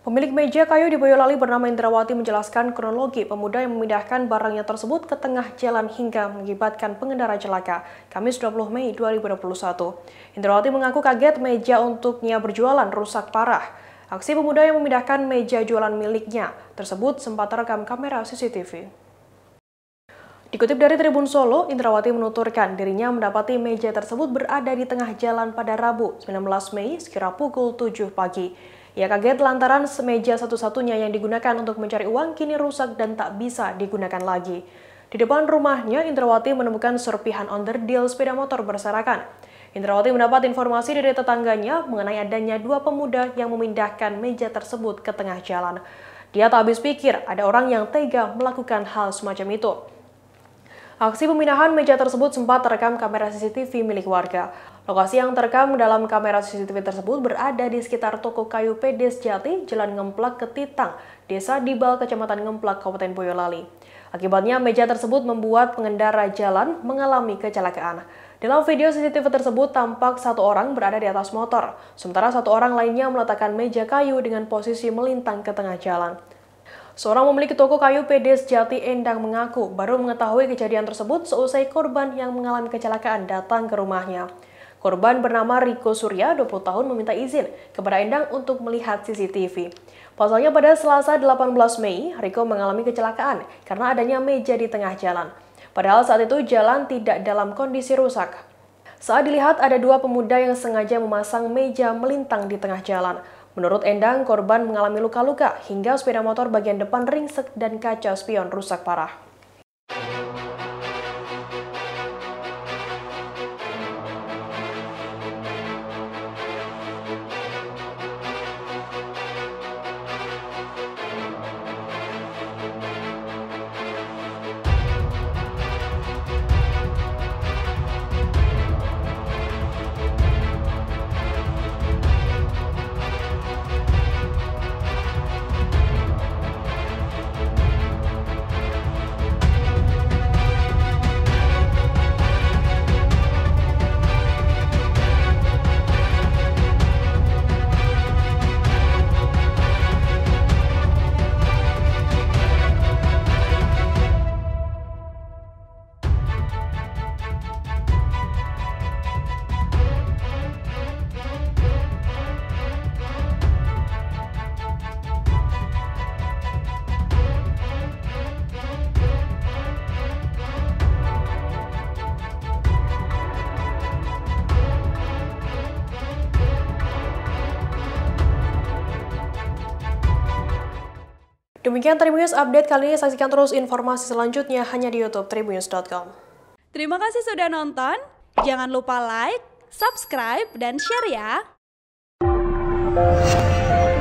Pemilik meja kayu di Boyolali bernama Indrawati menjelaskan kronologi pemuda yang memindahkan barangnya tersebut ke tengah jalan hingga mengakibatkan pengendara celaka, Kamis 20 Mei 2021. Indrawati mengaku kaget meja untuknya berjualan rusak parah. Aksi pemuda yang memindahkan meja jualan miliknya tersebut sempat terekam kamera CCTV. Dikutip dari Tribun Solo, Indrawati menuturkan dirinya mendapati meja tersebut berada di tengah jalan pada Rabu 19 Mei sekira pukul 7 pagi. Ia kaget lantaran meja satu-satunya yang digunakan untuk mencari uang kini rusak dan tak bisa digunakan lagi. Di depan rumahnya, Indrawati menemukan serpihan onderdil sepeda motor berserakan. Indrawati mendapat informasi dari tetangganya mengenai adanya dua pemuda yang memindahkan meja tersebut ke tengah jalan. Dia tak habis pikir ada orang yang tega melakukan hal semacam itu. Aksi pemindahan meja tersebut sempat terekam kamera CCTV milik warga. Lokasi yang terekam dalam kamera CCTV tersebut berada di sekitar toko kayu PD Sejati, Jalan Ngemplak Ketitang, Desa Dibal, Kecamatan Ngemplak, Kabupaten Boyolali. Akibatnya meja tersebut membuat pengendara jalan mengalami kecelakaan. Dalam video CCTV tersebut tampak satu orang berada di atas motor, sementara satu orang lainnya meletakkan meja kayu dengan posisi melintang ke tengah jalan. Seorang pemilik toko kayu PD Sejati Endang mengaku baru mengetahui kejadian tersebut seusai korban yang mengalami kecelakaan datang ke rumahnya. Korban bernama Riko Surya, 20 tahun, meminta izin kepada Endang untuk melihat CCTV. Pasalnya pada Selasa 18 Mei, Riko mengalami kecelakaan karena adanya meja di tengah jalan. Padahal saat itu jalan tidak dalam kondisi rusak. Saat dilihat ada dua pemuda yang sengaja memasang meja melintang di tengah jalan. Menurut Endang, korban mengalami luka-luka hingga sepeda motor bagian depan ringsek dan kaca spion rusak parah. Demikian Tribunnews Update kali ini, saksikan terus informasi selanjutnya hanya di YouTube tribunnews.com. Terima kasih sudah nonton, jangan lupa like, subscribe, dan share ya!